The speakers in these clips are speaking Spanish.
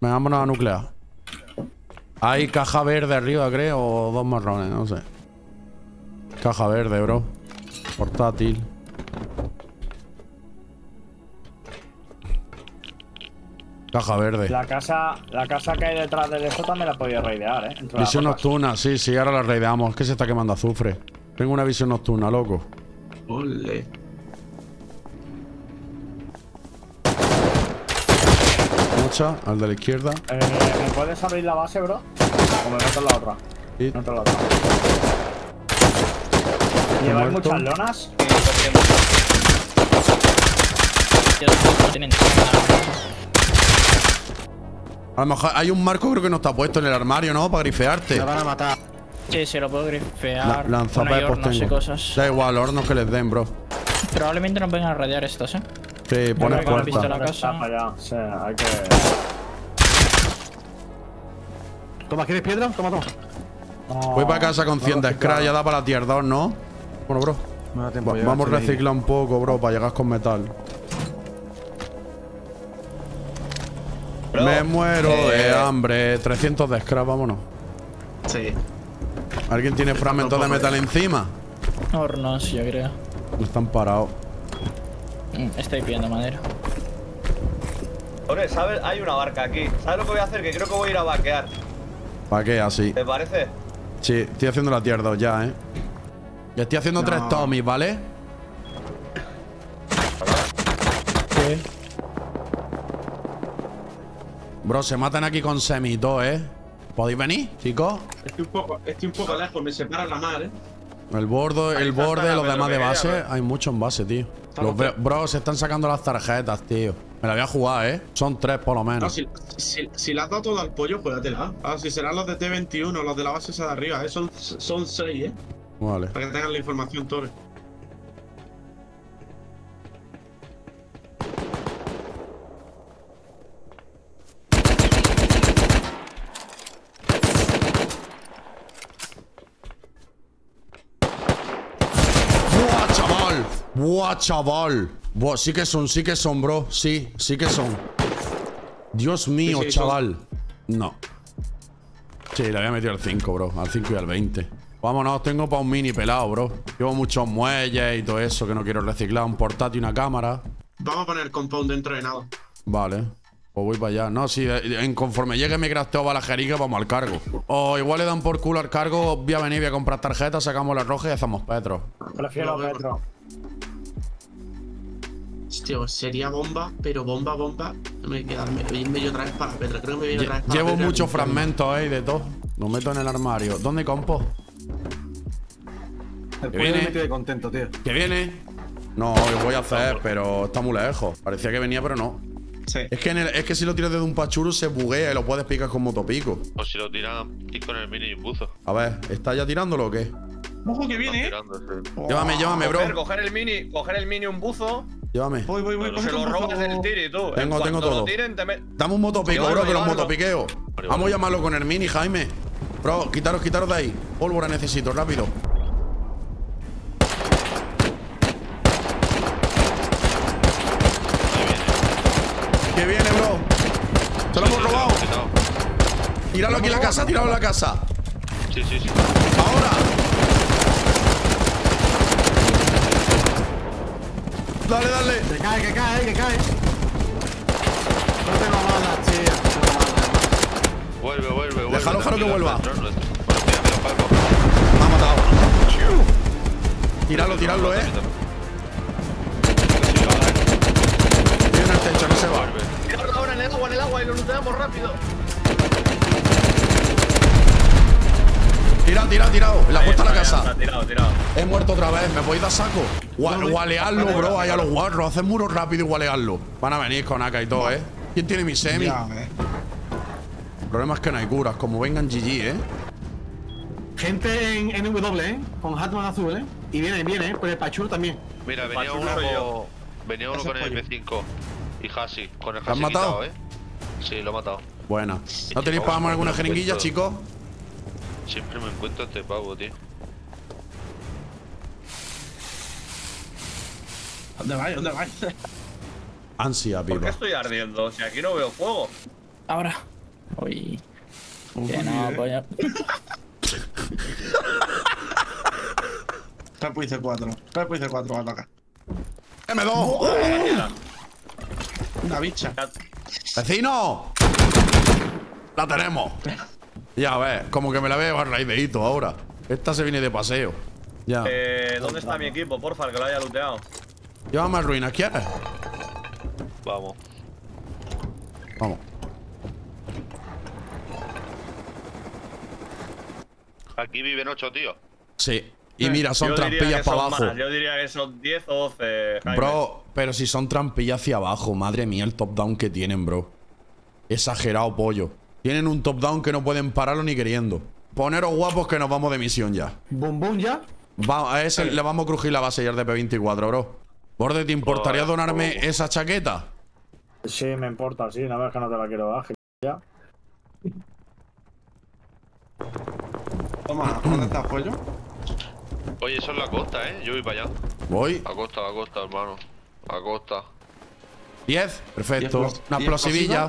Venga, vámonos a nuclear. Hay caja verde arriba, creo, o dos marrones, no sé. Caja verde, bro. Portátil. Caja verde. La casa que hay detrás de esto también la podía raidear, ¿eh? Visión nocturna, sí, ahora la raideamos. Es que se está quemando azufre. Tengo una visión nocturna, loco. Ole. Mucha, al de la izquierda. ¿Me puedes abrir la base, bro? O me meto en la otra. Sí. Meto en la otra. ¿Lleváis muerto. muchas lonas? A lo mejor hay un marco, creo que no está puesto en el armario, ¿no? Para grifearte. Me van a matar. Sí, se lo puedo grifear. Lanzapepos hornos y tengo. cosas. Da igual, hornos que les den, bro. Probablemente nos vengan a radiar estos, ¿eh? Sí, pones creo que han visto puerta. la casa. Ya, sí, hay que... Toma, ¿quieres piedra? Toma, toma. Voy para casa con 100 de scrap, ya da para la tier 2, ¿no? Bueno, bro. Me da tiempo ya, Vamos a estoy ahí. reciclar un poco, bro, para llegar con metal. Bro, Me muero de hambre. 300 de scrap, vámonos. Sí. ¿Alguien tiene fragmentos de metal encima? Hornos, yo creo. Están parados. Estoy pidiendo madera. Hombre, ¿sabes? Hay una barca aquí. ¿Sabes lo que voy a hacer? Que creo que voy a ir a vaquear. ¿Para qué? Así. ¿Te parece? Sí, estoy haciendo la tier 2 ya, ¿eh? Ya estoy haciendo 3 Tommys, ¿vale? ¿Qué? Bro, se matan aquí con semito, ¿eh? ¿Podéis venir, chicos? Estoy un poco lejos, me separa la mar, El borde, los demás de base. bro. Hay muchos en base, tío. Los veo. Bro, se están sacando las tarjetas, tío. Me la voy a jugar, ¿eh? Son 3 por lo No, menos. si le has dado todo al pollo, juégatela. Ah, si serán los de T21, los de la base esa de arriba, son 6, Vale. Para que tengan la información, Torre. ¡Buah, chaval! ¡Buah, chaval! Buah, sí que son, bro. Sí que son. Dios mío, Sí, chaval. No. Sí, le había metido al 5, bro. Al 5 y al 20. Vámonos, tengo para un mini pelado, bro. Llevo muchos muelles y todo eso que no quiero reciclar. Un portátil y una cámara. Vamos a poner compound dentro de nada. Vale. Pues voy para allá. No, si conforme llegue mi crafteo a la jerica, vamos al cargo. O igual le dan por culo al cargo. Voy a venir, voy a comprar tarjetas, sacamos la roja y hacemos petro. Prefiero metro. Hostia, sería bomba, pero bomba. Me queda irme yo otra vez para Petra. Creo que me viene otra vez para Llevo Petra. muchos fragmentos, de todo. Lo meto en el armario. ¿Dónde compo? El ¿Qué pollo viene? me tiene contento, tío. ¿Qué viene? No, lo voy a hacer, pero está muy lejos. Parecía que venía, pero no. Sí. Es que si lo tiras desde un pachuro se buguea y lo puedes picar con motopico. O si lo tiran con el mini y un buzo. A ver, ¿está ya tirándolo o qué? Ojo que viene, Tirando, sí. Llévame, bro. Coger el mini un buzo. Llévame. Voy. Se lo robas del tiri, tú. Tengo Cuando todo. lo tiren, Dame un motopico, Llévalo, bro, que los llévalo. motopiqueo. Vamos a llamarlo con el mini, Jaime. Bro, quitaros de ahí. Pólvora necesito, rápido. ¿Qué viene, bro? Se lo hemos robado. Tíralo aquí en la casa, tíralo en la casa. Sí. Ahora. Dale. Que cae. No tengo balas, tío. Vuelve. Déjalo que vuelva. Mira, Paco. Me ha matado. Tíralo, Tiene el techo, no se va. Tirarlo ahora en el agua y lo looteamos rápido. Tirado. En la puerta de la casa. Tirado. He muerto otra vez. ¿Me podéis dar saco? Gualearlo, bro. Ahí a los guarros. Haced muros rápido y gualearlo. Van a venir con AK y todo, ¿eh? ¿Quién tiene mi semi? Ya, El problema es que no hay curas. Como vengan GG, ¿eh? Gente en W, Con Hatman azul, Y viene, por el Pachur también. Mira, venía Pachulo soy yo. uno con el M5 y Hasi. Con el ¿Lo has Hasi matado? quitado, Sí, lo he matado. Buena. ¿No tenéis para alguna jeringuilla, chicos? Siempre me encuentro este pavo, tío. ¿Dónde vais? Ansia, ¿Por qué viva. estoy ardiendo? Si aquí no veo fuego. Ahora. Uy. Uy, Que no, pollo. Pepo hice 4. Pepo hice 4 va a atacar. ¡M2! Una bicha. ¡Vecino! ¡La tenemos! Ya ves, como que me la veo a raíz de hito ahora. Esta se viene de paseo. Ya. ¿Dónde está mi equipo? Porfa, que lo haya looteado. Llévame a ruinas, ¿quieres? Vamos. Vamos. Aquí viven 8 tíos. Sí. Y mira, son Yo diría trampillas que son para abajo. más, yo diría que son 10 o 12, Jaime. Bro, pero si son trampillas hacia abajo, madre mía, el top down que tienen, bro. Exagerado, pollo. Tienen un top down que no pueden pararlo ni queriendo. Poneros guapos que nos vamos de misión ya. Boom, boom, ya. A ese le vamos a crujir la base ya de P24, bro. Borde, ¿te importaría donarme esa chaqueta? Sí, me importa, sí, no ves que no te la quiero dar, ya. Toma, ¿dónde está pollo? Oye, eso es la costa, Yo voy para allá. Voy. A costa, hermano. A costa. 10. Perfecto. 10 Una explosivilla.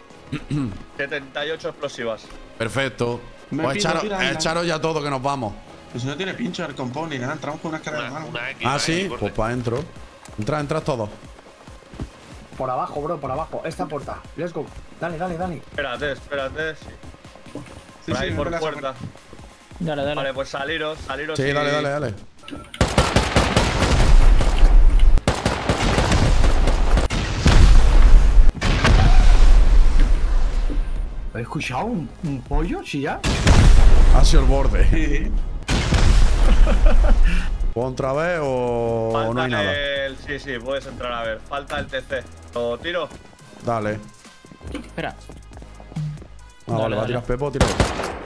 78 explosivas. Perfecto. Me Pues pido tirarla. echaros ya todo que nos vamos. Pues si no tiene pincho el compound ni nada, entramos con unas cargas de mano. Una X. Ah, una sí. X, borde. Pues para adentro. Entra todos. Por abajo, bro, por abajo. Esta puerta. Let's go. Dale, dale, dale. Espérate. Sí. Sí, Por ahí, sí, por me la puerta. Dale, dale. Vale, pues saliros Sí, y... dale. ¿Habéis escuchado un pollo chillar? Ha sido el borde. Sí. ¿Puedo otra vez o Falta no hay nada? Sí, puedes entrar a ver. Falta el TC. ¿Lo tiro? Dale. Espera. Ah, vale, va a dale. tirar Pepo, tira.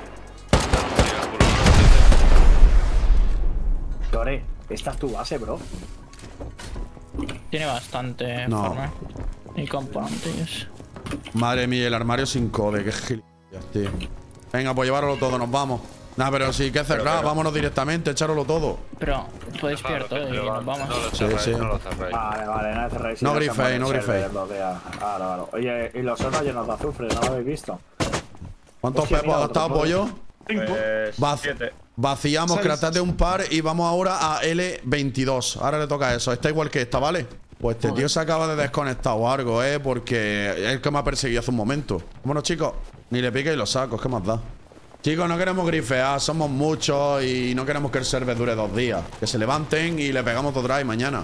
Tore, esta es tu base, bro. Tiene bastante No. forma. Y componentes. Madre mía, el armario sin code, qué gilipollas, tío. Venga, pues llevároslo todo, nos vamos. Nah, pero sí que cerrar, vámonos directamente, echároslo todo. Pero podéis pillar todo y nos vamos. No lo Sí, cerráis, sí. no lo cerráis. Vale, no cerréis. No griféis, no griféis. Vale. Oye, y los otros llenos de azufre, ¿no lo habéis visto? ¿Cuántos Hostia, pepos mira, ha gastado, otro pollo? Pues 7. Vaciamos, Seis. cratate un par y vamos ahora a L22. Ahora le toca eso. Está igual que esta, ¿vale? Pues este tío se acaba de desconectar o algo, porque es el que me ha perseguido hace un momento. Vámonos, chicos. Ni le pique y lo saco, ¿qué más da? Chicos, no queremos grifear, somos muchos y no queremos que el server dure 2 días. Que se levanten y le pegamos otro drive mañana.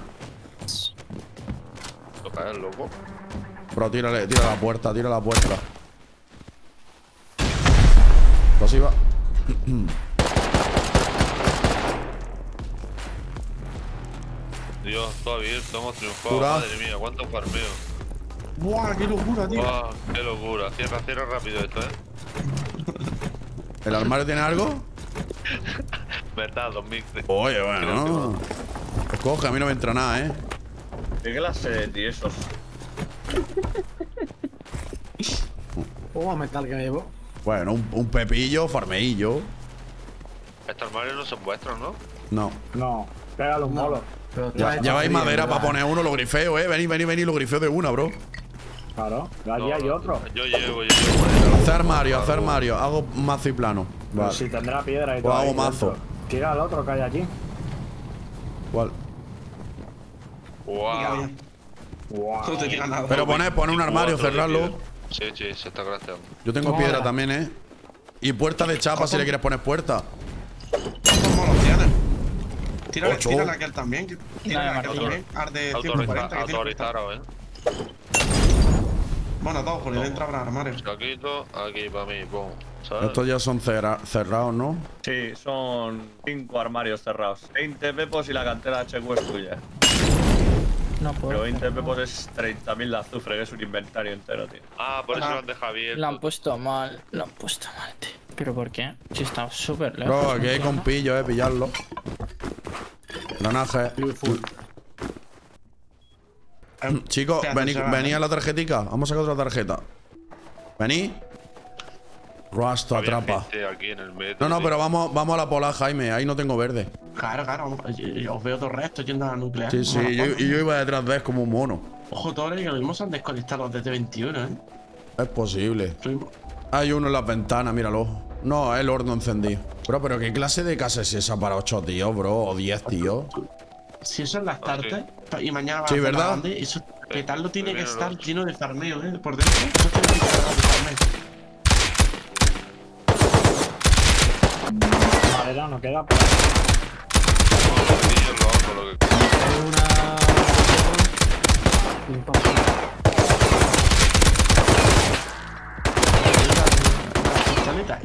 Toca el loco. Bro, tira la puerta, tira la puerta. Explosiva. Dios, todo abierto, hemos triunfado. Cura. Madre mía, cuánto farmeo. Buah, qué locura, tío. Buah, qué locura. Cierra rápido esto, ¿El armario tiene algo? Verdad, 2000. Oye, bueno. Escoge, a mí no me entra nada, ¿Qué clase de tiesos? Oh, metal que me llevo. Bueno, un pepillo, farmeillo. Estos armarios no son vuestros, ¿no? No. No, pégale un molo. Pero Lleváis madera para poner uno, lo grifeo, Vení, lo grifeo de una, bro. Claro, allí hay otro. Yo llevo madera. Hace armario. Hago mazo y plano. Pero Vale. si tendrá piedra y Pues todo. hago ahí mazo. dentro. Tira al otro que hay aquí. ¿Cuál? Wow. Wow. No te queda nada. Pero pone un armario, cerrarlo. Sí, se está crafteando. Yo tengo piedra también, Y puerta de chapa si le quieres poner puerta. ¿Cuántos molos tienes? Tírale, 8. tírale a aquel también. Tírale a aquel Martín. también. Arde 140 que tiene. Autorizado, Bueno, 2, por dentro habrá armario. Saquito, aquí para mí, pum. ¿Sabes? Estos ya son cerrados, ¿no? Sí, son 5 armarios cerrados. 20 pepos y la cantera HQ es tuya. No puedo. Pero 20 pepos es 30.000 de azufre, que es un inventario entero, tío. Ah, por eso lo han dejado abierto. Lo han puesto mal, tío. ¿Pero por qué? Si está súper lejos. Bro, aquí hay ¿no? compillo, pillarlo. Granaje. Chicos, vení a la tarjetica. Vamos a sacar otra tarjeta. Vení. Rasta, Había atrapa. gente aquí en el metro, No, tío. pero vamos a la polar, Jaime. Ahí no tengo verde. Claro. Yo os veo todo el resto yendo a la nuclear. Sí, sí. Yo iba detrás de él como un mono. Ojo, Tore, que lo mismo se han desconectado los de T21, Es posible. Hay uno en las ventanas, míralo. No, el horno encendido. Bro, pero ¿qué clase de casa es esa para 8 tíos, bro? O 10 tíos. Si eso es las tardes y mañana va Sí, a ser ¿verdad? grande, eso que tal lo tiene que estar lleno de farmeo, por dentro. Eso tiene que estar de farmeo. Madera no queda. Hay una. Pim, pam, pam. Pistoleta.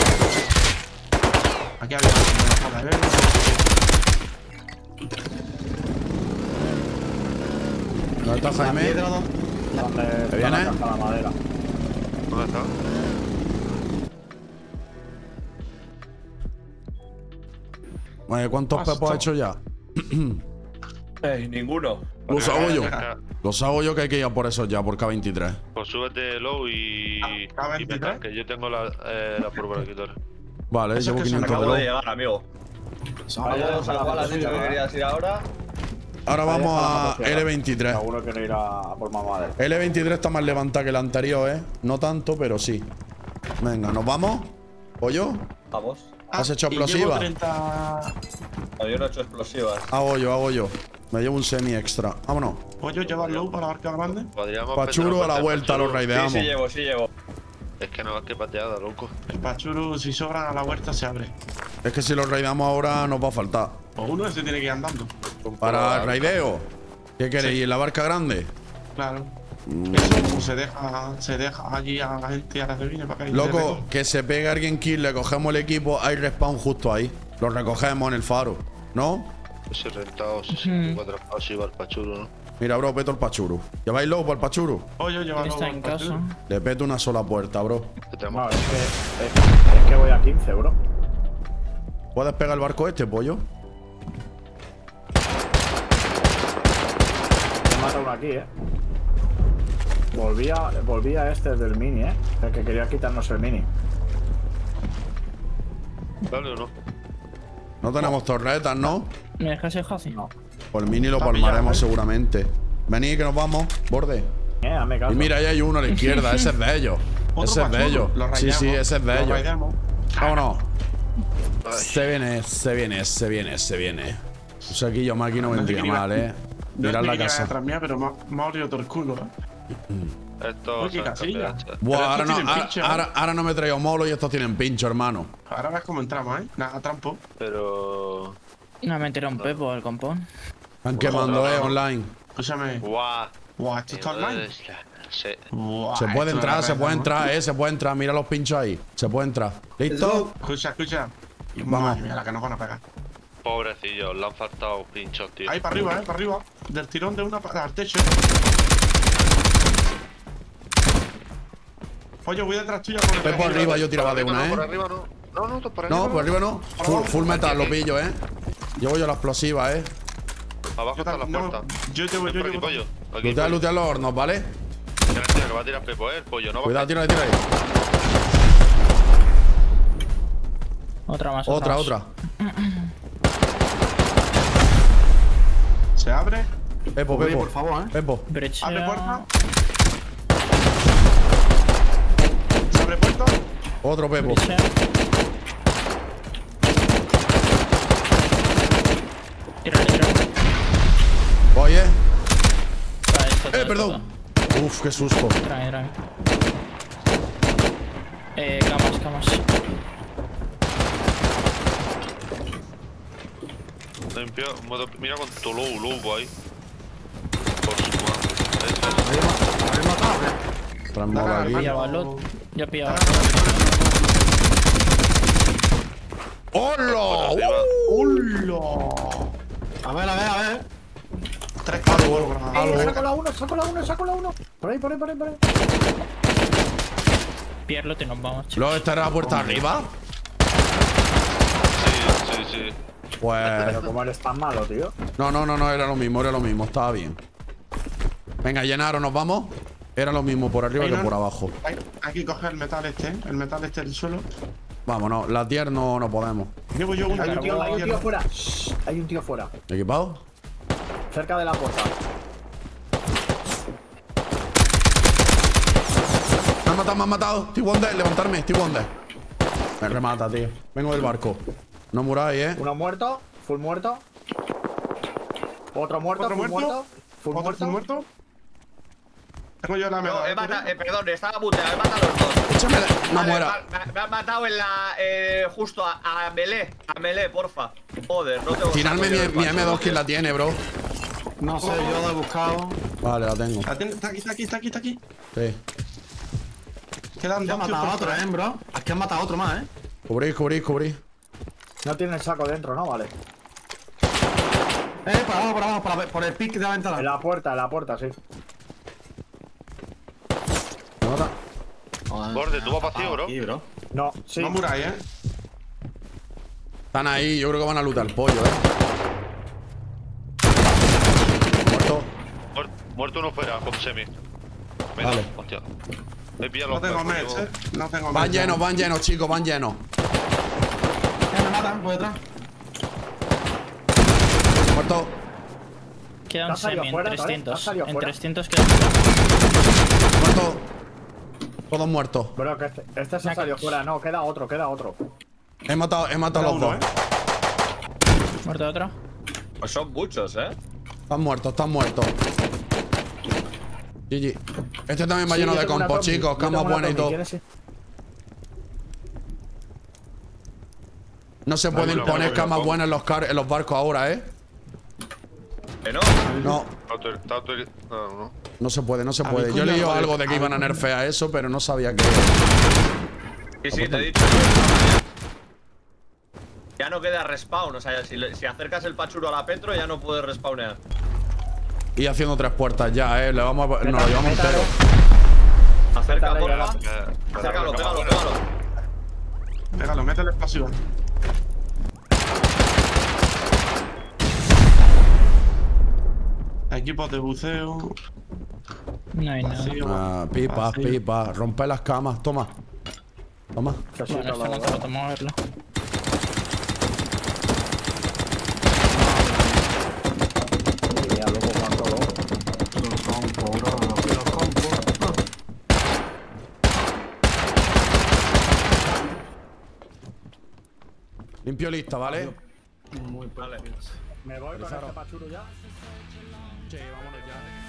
Aquí había una joda, ¿Dónde está Jaime? Piedra, ¿no? Donde está viene? la caja de la madera. ¿Dónde está? Bueno, ¿cuántos pepos ha hecho ya? Ninguno. Los hago yo. Venga, Los hago yo que hay que ir a por esos ya, por K23. Pues súbete low y K23. metal, que yo tengo la prueba de quitar. Vale, Eso llevo que se 500 de Acabo de low. llegar, amigo. Vamos Vamos a la bala, si no querías ir ahora. Ahora vamos a motosierra. L23. Seguro que no irá a por más madera. L23 está más levantada que la anterior, ¿eh? No tanto, pero sí. Venga, ¿nos vamos? ¿Pollo? Vamos. ¿Has hecho y llevo explosiva? 30. No, yo no he hecho explosivas. Hago yo. Me llevo un semi extra. Vámonos. Pollo, lleva low para la barca grande. Podríamos Pachuro a la vuelta, lo Sí, raideamos. sí llevo. Es que no, es que pateada, loco. El pachuru, si sobran a la huerta, se abre. Es que si los raideamos ahora nos va a faltar. O uno se tiene que ir andando. Para el raideo. ¿Qué queréis? ¿En la barca grande? Claro. Eso pues, se deja allí a la gente y ahora se viene para acá. Y Loco, que se pegue alguien kill, le cogemos el equipo, hay respawn justo ahí. Lo recogemos en el faro, ¿no? Ese rentado, 64 pasos iba al pachuro, ¿no? Mira, bro, peto el pachuru. ¿Lleváis low para el pachuru? Pollo, lleva low Está al en pachuru. casa. Le peto una sola puerta, bro. Que tenemos No, es que voy a 15, bro. ¿Puedes pegar el barco este, pollo? Me mata uno aquí, Volví a este del mini, El que quería quitarnos el mini. ¿Vale o no? No tenemos torretas, ¿no? ¿Me dejas el Hazi? No. Por el mini lo Está palmaremos pillado, ¿eh? seguramente. Venid que nos vamos, borde. Hazme caso. Y mira, ahí hay uno a la izquierda, ese es de ellos. Otro Ese es de pachuru, ellos. lo Sí, rayamos, sí, ese es de lo ellos. rayamos. Vámonos. Ay. Se viene. Un saquillo más aquí no vendría que iba- mal, Yo Mirad pensé la que iba casa. detrás mía, pero me ha olido todo el culo, Esto Oye, se han casilla. cambiado. Buah, Pero ahora estos no, tienen pincho, ¿eh? ahora no me traigo molo y estos tienen pincho, hermano. Ahora ves cómo entramos, Nada, trampo. Pero. No me tirado un pepo al compón. Están quemando, online. Escúchame. ¡Guau! Guau, ¿esto está online? Sí. Buah, Se puede esto entrar, es se la puede red, entrar, se puede entrar. Mira los pinchos ahí. Se puede entrar. ¿Listo? ¿no? Escucha. Vamos. Madre mía, la que nos van a pegar. Pobrecillos, le han faltado pinchos, tío. Ahí para arriba, para arriba. Del tirón de una al techo. Oye, voy detrás tuya con el Ve por arriba, yo tiraba de una, Por ¿eh? arriba no. No, por arriba. No, por arriba no. Full metal, lo pillo, Llevo yo la explosiva, Abajo está la No, puerta. yo te voy, Ven por aquí, pollo. Aquí, Lootea, pollo. lootea los hornos, ¿vale? Mira, que va a tirar Pepo, el pollo, no va Cuidado, a tira ahí. Otra más. Otra. Se abre. Pepo, Oye, Pepo. por favor, Pepo. Brecha. Abre puerta. Se abre puerta. Otro Pepo. Brecha. Tírale. Voy, Vale, perdón. Uf, qué susto. Trae. Camas. Limpio, mira con tu lobo ahí. Por su madre. ¿Habéis matado, eh? Transmola aquí. Pillaba el lot. Ya pillaba. ¡Hola! Arriba. ¡Hola! A ver. 3 carros. Saco la uno. Por ahí. Pierlo y nos vamos, chicos. ¿Luego estará la puerta arriba? Sí. Pues. Pero como eres tan malo, tío. No, era lo mismo, estaba bien. Venga, llenaron, nos vamos. Era lo mismo por arriba que por abajo. Hay que coger el metal este del suelo. Vámonos, la tier no podemos. Llevo yo una. Hay un tío fuera. Shh, hay un tío fuera. ¿Equipado? Cerca de la puerta. Me han me han matado. Estoy wonder, levantarme, estoy wonder. Me remata, tío. Vengo del barco. No muráis, Uno muerto, full muerto. Otro muerto, ¿Otro full muerto? muerto. Full ¿Otro muerto. muerto? Tengo yo la No, mega. perdón, estaba buteado, he matado a los dos. Échame. No Vale, muera. Me han matado en la. Justo a melee. A melee, porfa. Joder, no tengo. Tirarme mi M2, ¿quién la tiene, bro? No sé, yo lo he buscado. Vale, la tengo. Está aquí. Sí. Quedan Es que han dos. matado a otro, bro. Es que han matado a otro más, Cubrís. No tiene el saco dentro, ¿no? Vale. Por abajo, por el pick de la En ventana. la puerta, sí. Me mata. Borde, tú vas vacío, bro. Aquí, bro. No, sí. No muráis, Están ahí, yo creo que van a lootar el pollo, Muerto. Muerto uno fuera, con semi. Mira, Vale. hostia. Me pillan No los tengo perros, mech, tío. No tengo Van mech. llenos, chicos, van llenos. Me matan por detrás. Muerto. Queda ¿Te un has salido semi en fuera, Tore? ¿Te has 300. salido En fuera? 300 queda. Muerto. Todos muertos. Bro, que este se ha salido fuera. No, queda otro. He matado a los uno, dos. Muerto otro. Pues son muchos, Están muertos. GG. Este también va lleno de compo, chicos. Camas buenas y todo. No se pueden no, poner no, camas no. buenas en los barcos ahora, Que no. No, No. no se puede. mí Yo leí coño, algo de que a iban a mí- nerfear eso, pero no sabía que. Sí, te he dicho. Ya no queda respawn, o sea, si acercas el pachuro a la Petro ya no puedes respawnear. Y haciendo 3 puertas ya, Nos lo llevamos entero. Acerca, Métale, porfa. métale. Acércalo, pégalo. Pégalo, métele explosivo. Equipos de buceo. No hay nada. Sí, Pipas. Rompe las camas. Toma. Bueno, esto no puedo moverlo. Los compo, bro. Los compo. Limpio lista, ¿vale? Muy Vale. Me voy con este pachuro ya. Sí, vámonos ya.